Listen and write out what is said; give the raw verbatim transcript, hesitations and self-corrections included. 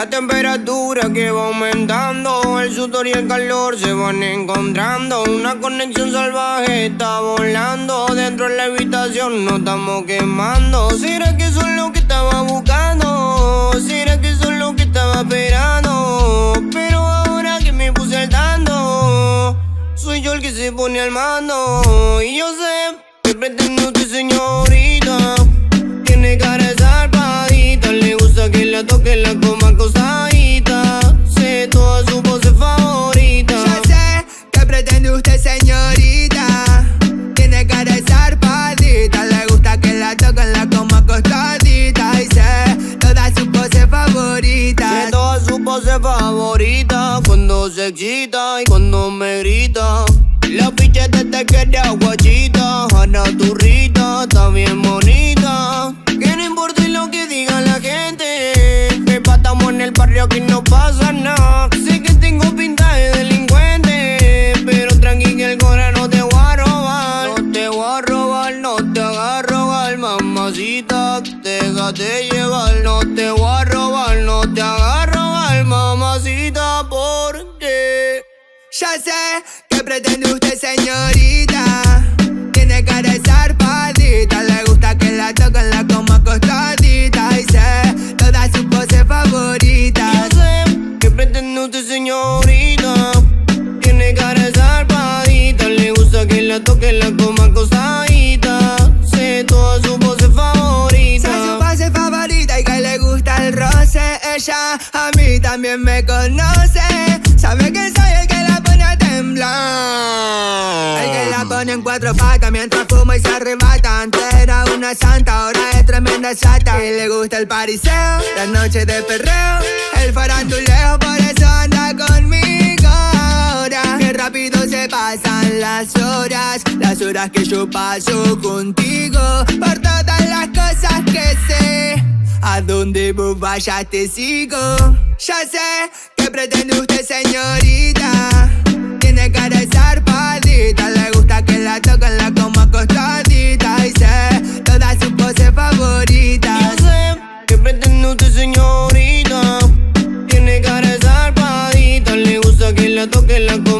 La temperatura que va aumentando, el sudor y el calor se van encontrando. Una conexión salvaje está volando. Dentro de la habitación nos estamos quemando. ¿Será que eso es lo que estaba buscando? ¿Será que eso es lo que estaba esperando? Pero ahora que me puse al tanto, soy yo el que se pone al mando. Y yo sé que pretende usted, señorita. Tiene cara de zarpadita, le gusta que la toque, la coma acostadita. Sé todas sus poses favoritas. Ya sé que pretende usted, señorita. Tiene cara de zarpadita, le gusta que la toque, la coma acostadita. Y sé todas sus poses favoritas. Sé todas sus poses favoritas. Cuando se excita y cuando me grita. La picheta te quiere aguachita. Ana turrita, está bien bonita. Que no importa lo que diga la gente, que estamos en el barrio, aquí no pasa nada. Sé que tengo pinta de delincuente, pero tranqui que el cora no te voy a robar. No te voy a robar, no te hagas robar, mamacita, déjate llevar. No te voy a robar, no te hagas robar, mamacita, porque ya sé que pretende usted, señorita. Tiene cara de zarpadita, le gusta que la toquen, la coma acostadita. Y sé todas sus poses favoritas. Yo sé que pretende usted, señorita. Tiene cara de zarpadita, le gusta que la toque, la coma acostadita. Sé todas sus poses favoritas. Sé su pose favorita y que le gusta el roce. Ella a mí también me conoce. Sabe que soy el que la pone a temblar, el que la pone en cuatro patas mientras fuma y se arrebata. Antes era una santa, ahora es tremenda chata. Y le gusta el pariseo, las noches de perreo, el faranduleo, por eso anda conmigo ahora. Qué rápido se pasan las horas, las horas que yo paso contigo. Por todas las cosas que sé, a donde vos vayas te sigo. Ya sé que pretende usted, señorita. Tiene cara de zarpadita, le gusta que la toquen, la coma acostadita. Y sé todas sus poses favoritas. Yo sé que pretende usted, señorita. Tiene cara de zarpadita, le gusta que la toque, la coma